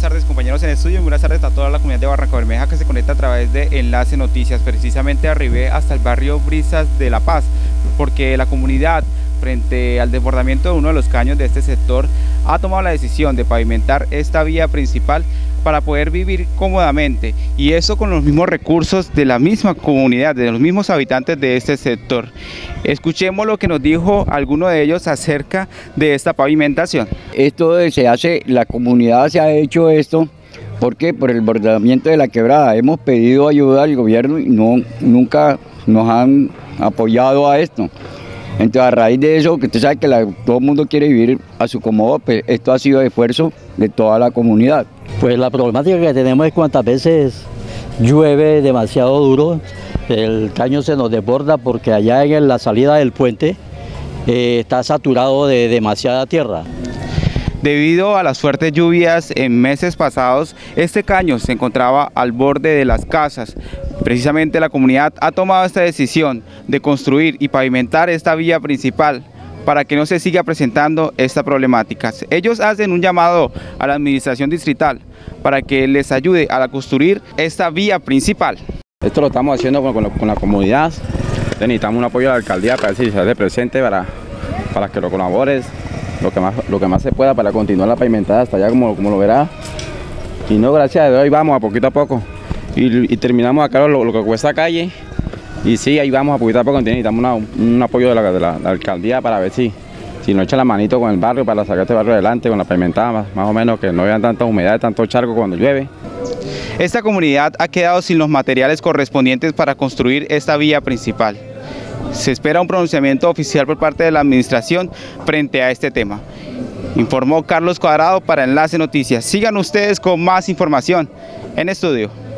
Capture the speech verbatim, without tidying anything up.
buenas tardes compañeros en estudio y buenas tardes a toda la comunidad de Barrancabermeja que se conecta a través de Enlace Noticias. Precisamente arribé hasta el barrio Brisas de La Paz, porque la comunidad, frente al desbordamiento de uno de los caños de este sector, ha tomado la decisión de pavimentar esta vía principal para poder vivir cómodamente, y eso con los mismos recursos de la misma comunidad, de los mismos habitantes de este sector. Escuchemos lo que nos dijo alguno de ellos acerca de esta pavimentación. Esto se hace, la comunidad se ha hecho esto, porque por el desbordamiento de la quebrada hemos pedido ayuda al gobierno y no, nunca nos han apoyado a esto. Entonces, a raíz de eso, que usted sabe que la, todo el mundo quiere vivir a su cómodo, pues esto ha sido de esfuerzo de toda la comunidad. Pues la problemática que tenemos es cuántas veces llueve demasiado duro, el caño se nos desborda porque allá en la salida del puente eh, está saturado de demasiada tierra. Debido a las fuertes lluvias en meses pasados, este caño se encontraba al borde de las casas. Precisamente la comunidad ha tomado esta decisión de construir y pavimentar esta vía principal para que no se siga presentando esta problemática. Ellos hacen un llamado a la administración distrital para que les ayude a construir esta vía principal. Esto lo estamos haciendo con, con, con la comunidad. Necesitamos un apoyo de la alcaldía para ver si se hace presente para, para que lo colabores lo que más lo que más se pueda para continuar la pavimentada hasta allá, como, como lo verá. Y no, gracias a Dios, ahí vamos a poquito a poco y, y terminamos acá lo, lo que cuesta calle. Y sí, ahí vamos a poquito a poco, necesitamos una, un apoyo de, la, de la, la alcaldía para ver si, si nos echa la manito con el barrio para sacar este barrio adelante, con la pavimentada, más, más o menos, que no vean tanta humedad, tanto charco cuando llueve. Esta comunidad ha quedado sin los materiales correspondientes para construir esta vía principal. Se espera un pronunciamiento oficial por parte de la administración frente a este tema. Informó Carlos Cuadrado para Enlace Noticias. Sigan ustedes con más información en estudio.